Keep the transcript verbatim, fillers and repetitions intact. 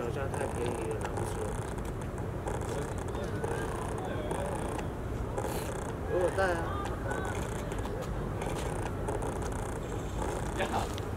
脚架太便宜了，拿不出。我有带啊。